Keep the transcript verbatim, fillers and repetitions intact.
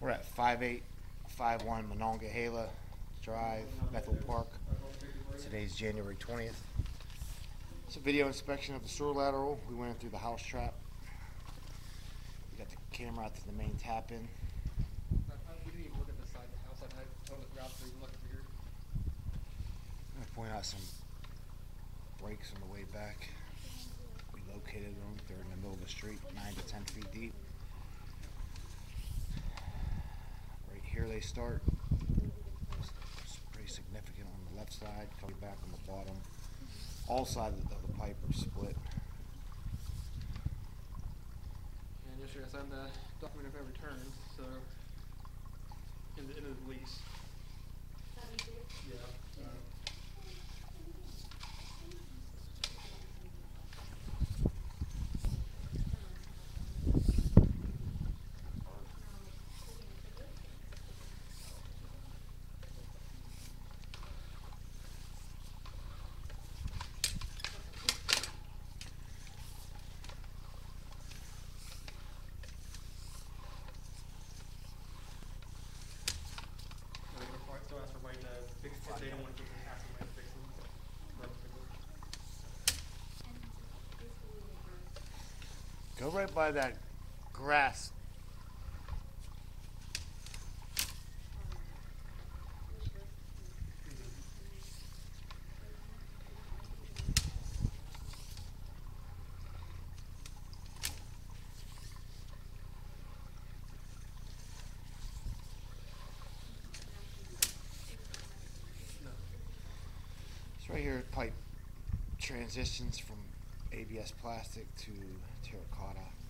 We're at five eight five one Monongahela Drive, Bethel Park. Today's January twentieth. It's a video inspection of the sewer lateral. We went in through the house trap. We got the camera out to the main tap in. We didn't even look at the side of the house. I had told the route to even look over here. I'm going to point out some breaks on the way back. We located them. They're in the middle of the street, nine to ten feet deep. Right here they start. It's pretty significant on the left side, coming back on the bottom. All sides of the pipe are split. And yesterday I signed the document of every return, so in the end of the lease. Yeah. Uh, Still ask for Wayne to fix it. They don't want to ask for Wayne to fix them. Go right by that grass. It's right here, pipe transitions from A B S plastic to terracotta.